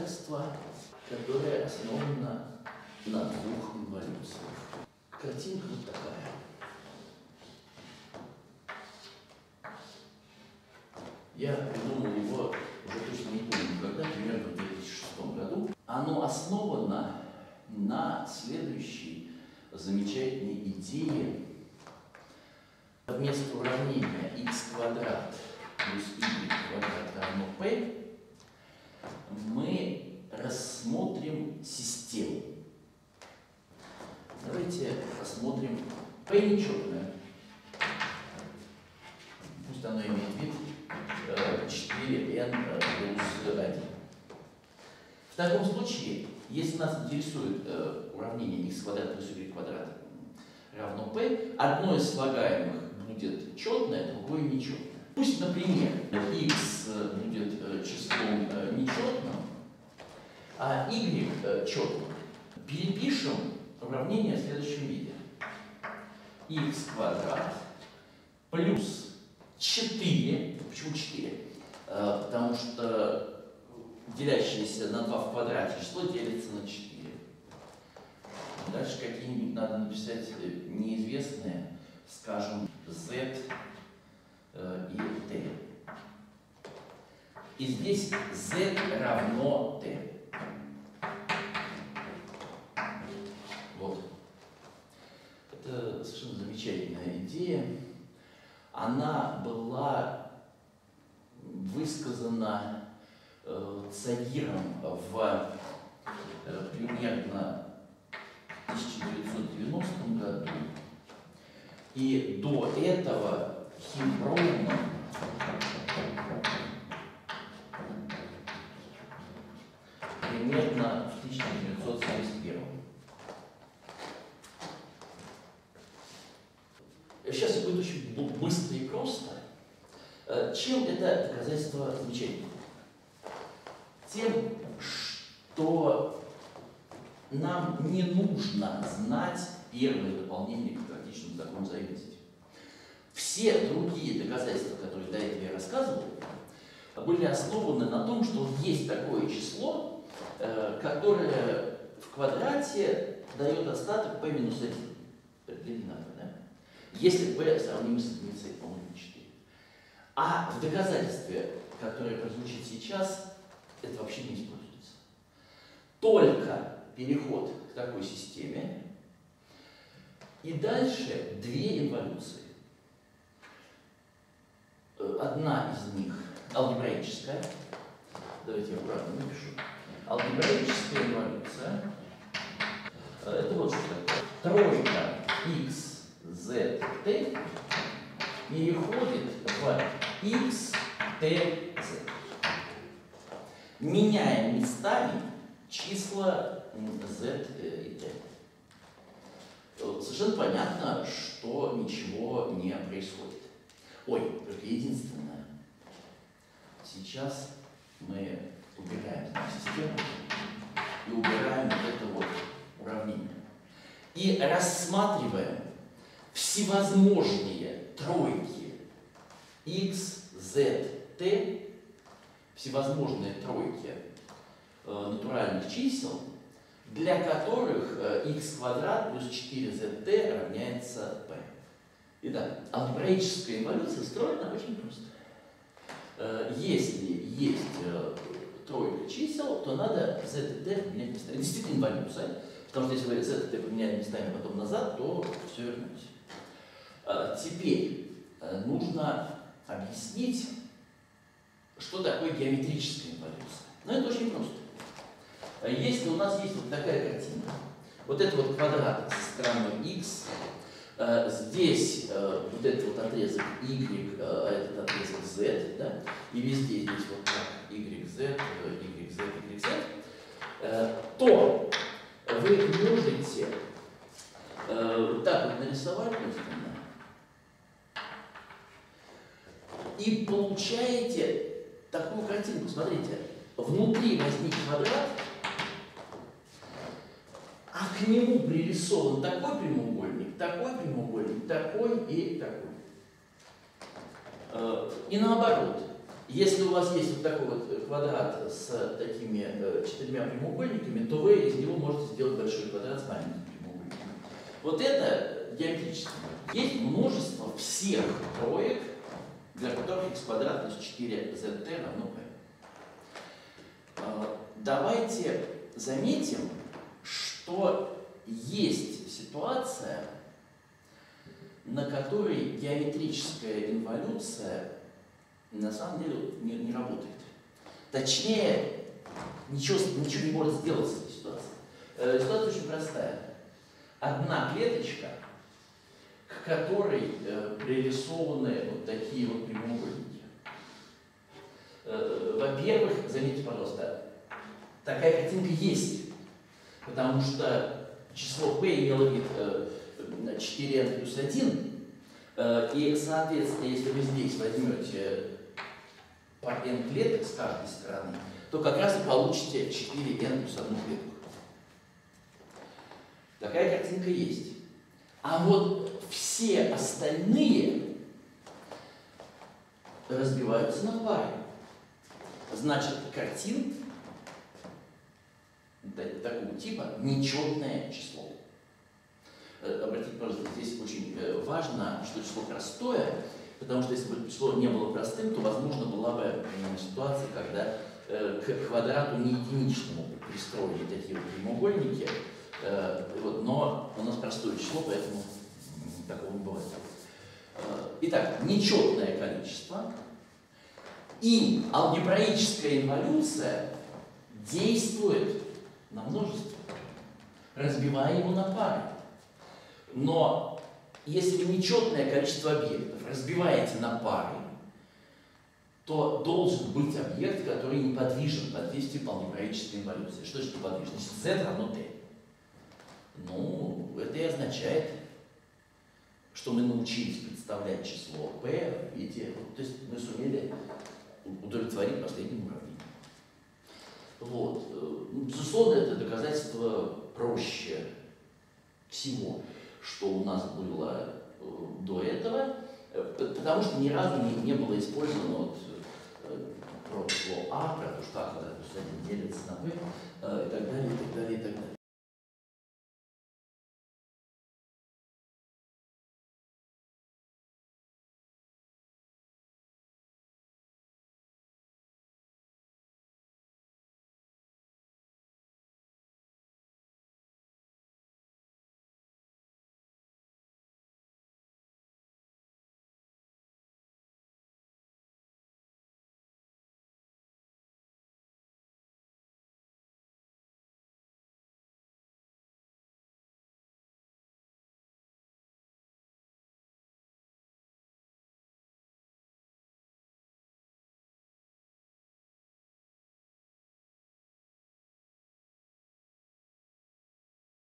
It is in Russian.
доказательство, которое основано на двух инволюциях. Картинка вот такая. Я придумал его, уже точно не помню когда, примерно в 2006 году. Оно основано на следующей замечательной идее. Вместо уравнения x квадрат плюс y квадрат равно p мы рассмотрим систему. Давайте рассмотрим p нечетное. Пусть оно имеет вид 4n плюс 1. В таком случае, если нас интересует уравнение x квадрат плюс y квадрат равно p, одно из слагаемых будет четное, другое нечетное. Пусть, например, x будет числом нечетным, а y четным. Перепишем уравнение в следующем виде. X квадрат плюс 4. Почему 4? Потому что делящееся на 2 в квадрате число делится на 4. Дальше какие-нибудь надо написать неизвестные, скажем, z и t. И здесь z равно t. Вот. Это совершенно замечательная идея. Она была высказана Цагиром в примерно 1990 году. И до этого Химброумом примерно в 1971. Сейчас все будет очень быстро и просто. Чем это доказательство замечательно? Тем, что нам не нужно знать первое дополнение к практическому закону взаимности. Все другие доказательства, которые до этого я рассказывал, были основаны на том, что есть такое число, которое в квадрате дает остаток p минус 1. Определенно, да? Если p сравнимо с единицей, по-моему, 4. А в доказательстве, которое прозвучит сейчас, это вообще не используется. Только переход к такой системе и дальше две инволюции. Одна из них алгебраическая. Давайте я аккуратно напишу. Алгебраическая инволюция. Это вот что такое. Тройка x, z, t переходит в x, t, z. Меняем местами числа z и t. Совершенно понятно, что ничего не происходит. Ой, только единственное. Сейчас мы убираем систему и убираем вот это вот уравнение. И рассматриваем всевозможные тройки x, z, t, всевозможные тройки натуральных чисел, для которых x квадрат плюс 4zt равняется p. Итак, алгебраическая инволюция устроена очень просто. Если есть тройка чисел, то надо z и t поменять местами. Действительно инволюция, потому что если вы z и t поменяли местами потом назад, то все вернете. Теперь нужно объяснить, что такое геометрическая инволюция. Но это очень просто. Если у нас есть вот такая картина, вот это вот квадрат со стороной x, здесь вот этот вот отрезок y, а этот отрезок z, да, и везде здесь вот так yz, yz, yz, то вы можете вот так вот нарисовать мысленно и получаете такую картинку. Смотрите, внутри возник квадрат, а к нему пририсован такой прямоугольник, такой и такой. И наоборот, Если у вас есть вот такой вот квадрат с такими 4 прямоугольниками, то вы из него можете сделать большой квадрат с маленькими прямоугольниками. Вот это геометрически. Есть множество всех троек, для которых x квадрат плюс 4zt равно p. Давайте заметим, что есть ситуация, на которой геометрическая инволюция на самом деле не работает. Точнее, ничего не может сделать с этой ситуацией. Ситуация очень простая. Одна клеточка, к которой пририсованы вот такие вот прямоугольники. Во-первых, заметьте, пожалуйста, такая картинка есть, потому что число p имело вид 4n плюс 1, и, соответственно, если вы здесь возьмете по n клеток с каждой стороны, то как раз и получите 4n плюс 1 клетку. Такая картинка есть. А вот все остальные разбиваются на пары. Значит, картинка такого типа нечетное число. Обратите, пожалуйста, здесь очень важно, что число простое, потому что если бы число не было простым, то возможно была бы ситуация, когда к квадрату не единичному пристроили такие вот прямоугольники, но у нас простое число, поэтому такого не бывает. Итак, нечетное количество и алгебраическая инволюция действует на множество, разбивая его на пары. Но если вы нечетное количество объектов разбиваете на пары, то должен быть объект, который неподвижен под действием алгебраической инволюции. Что же неподвижно? Значит, z равно t. Ну, это и означает, что мы научились представлять число p в виде, то есть мы сумели удовлетворить последнему уравнению. Вот. Безусловно, это доказательство проще всего, что у нас было до этого, потому что ни разу не было использовано вот, про число а, про то, что а квадрат плюс 1 делится на b, и так далее, и так далее, и так далее.